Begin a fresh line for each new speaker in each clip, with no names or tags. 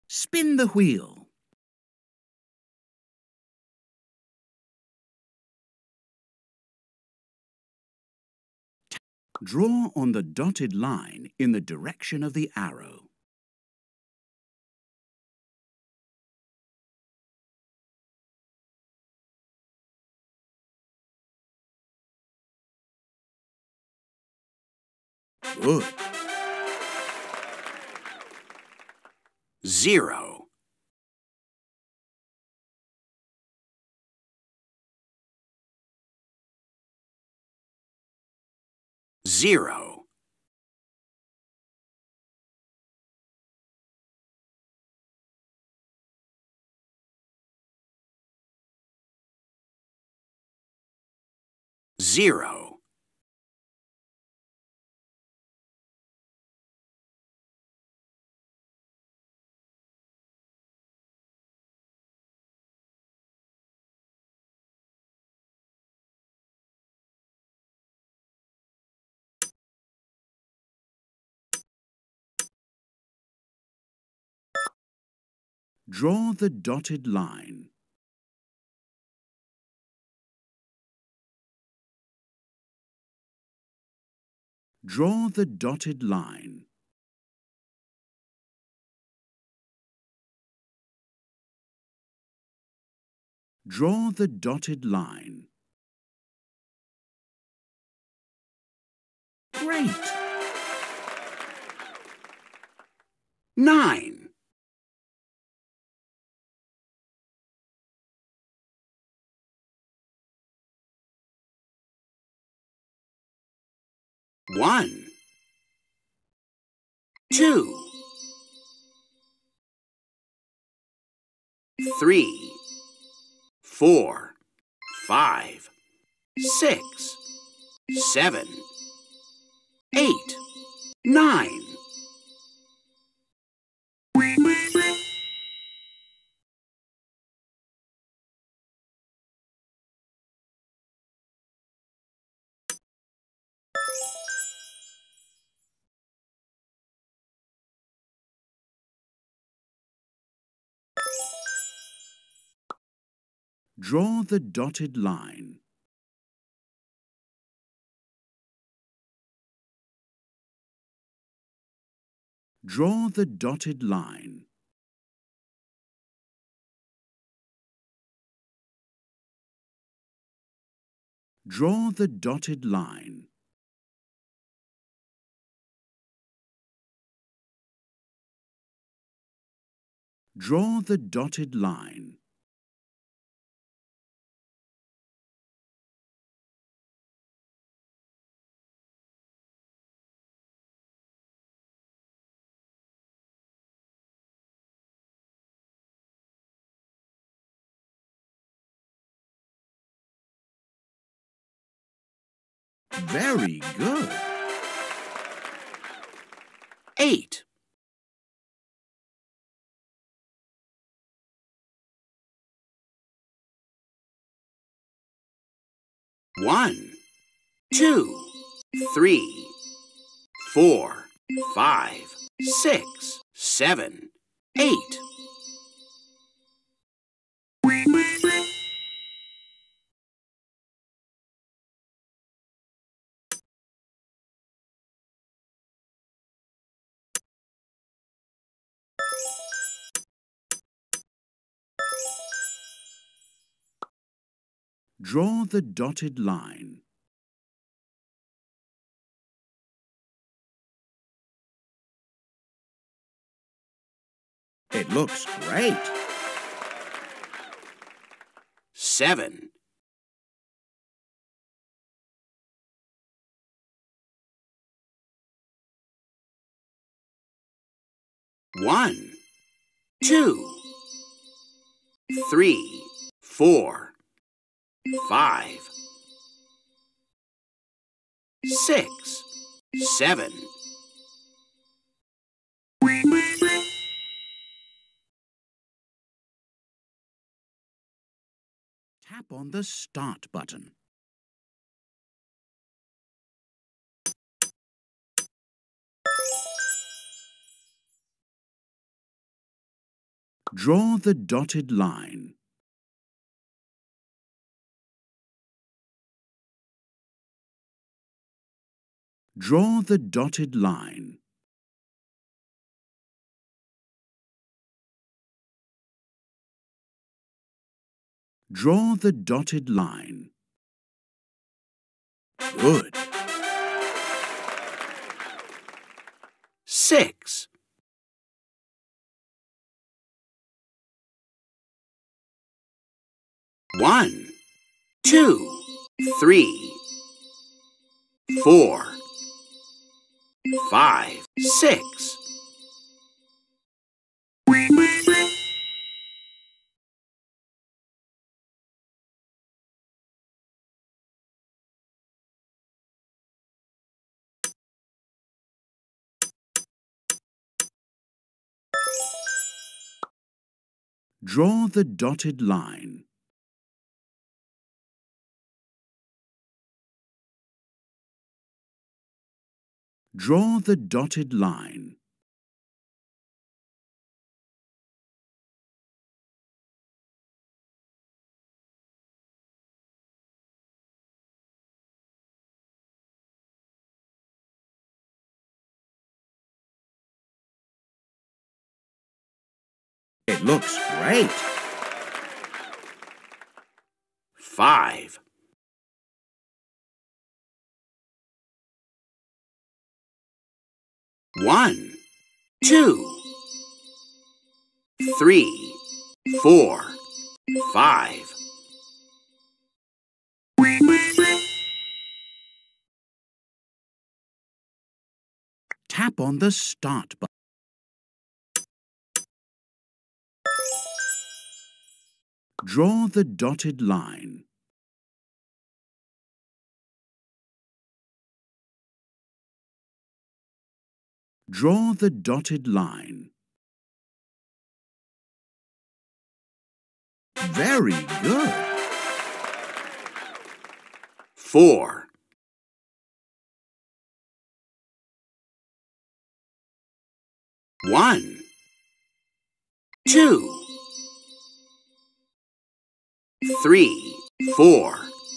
Spin the wheel. Draw on the dotted line in the direction of the arrow. Good. 0. 0. 0. 'Draw the dotted line. Draw the dotted line. Draw the dotted line. Great! 9. 1. 2. 3. 4. 5. 6. 7. 8. 9. Draw the dotted line. Draw the dotted line. Draw the dotted line. Draw the dotted line. Very good. 8. 1. 2. 3. 4. 5. 6. 7. 8. Draw the dotted line. It looks great. 7. 1. 2. 3. 4. 5. 6. 7. Tap on the Start button. Draw the dotted line. Draw the dotted line. Draw the dotted line. Good. 6. 1, 2, 3, 4, 5, 6. Draw the dotted line. Draw the dotted line. It looks great. 5. 1, 2, 3, 4, 5. Tap on the start button. Draw the dotted line. Draw the dotted line. Very good. 4. 1, 2, 3, 4.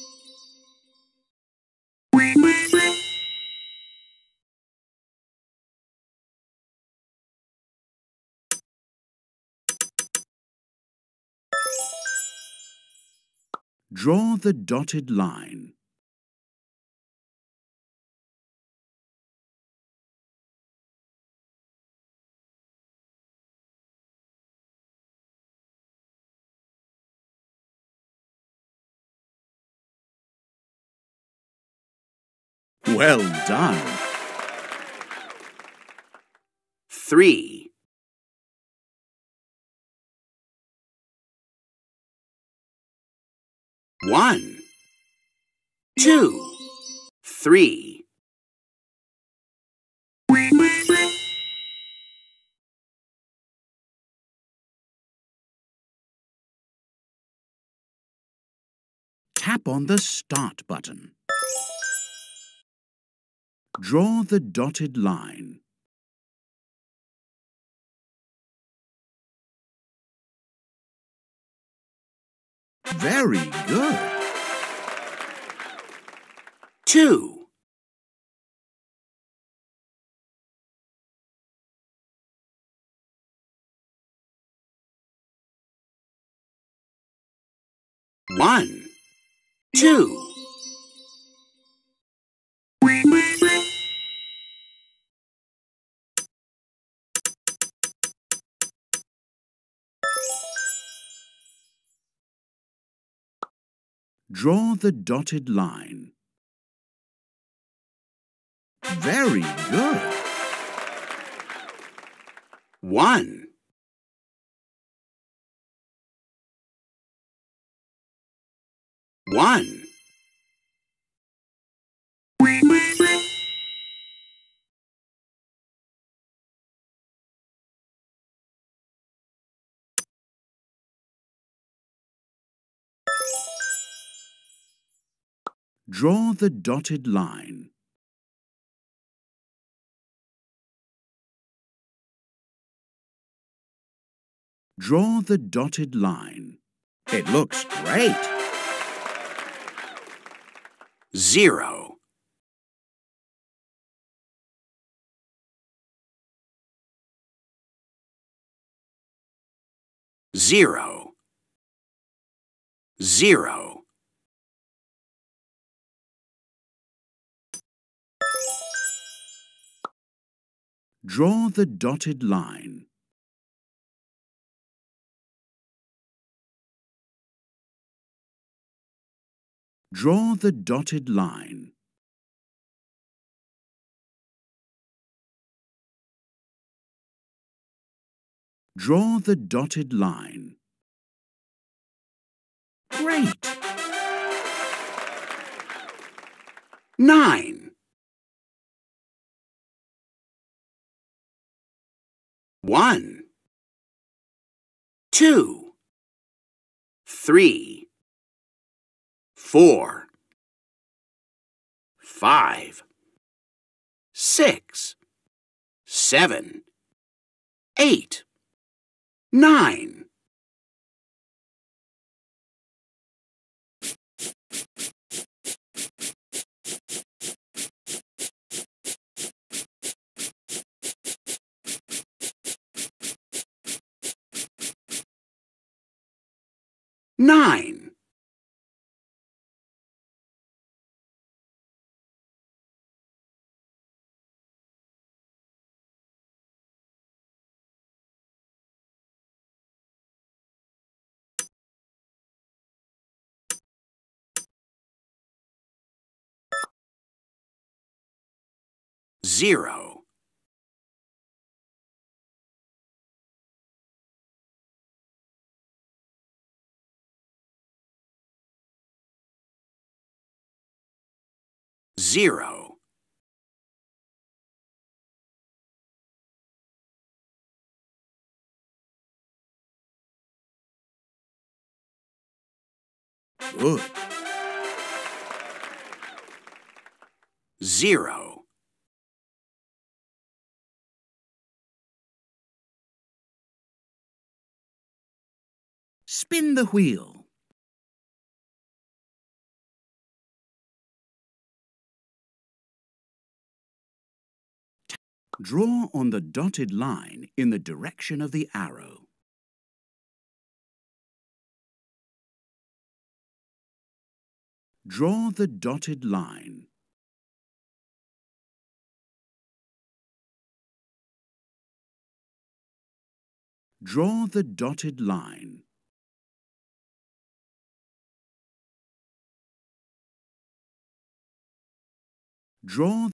Draw the dotted line. Well done. 3. 1, 2, 3. Tap on the start button. Draw the dotted line. Very good. 2. 1, 2. Draw the dotted line. Very good. 1, 1. Draw the dotted line. Draw the dotted line. It looks great. 0, 0, 0. Draw the dotted line. Draw the dotted line. Draw the dotted line. Great! 9. 1, 2, 3, 4, 5, 6, 7, 8, 9. Nine. Zero. 0. 'Good. 0. 'Spin the wheel. Draw on the dotted line in the direction of the arrow. Draw the dotted line. Draw the dotted line. Draw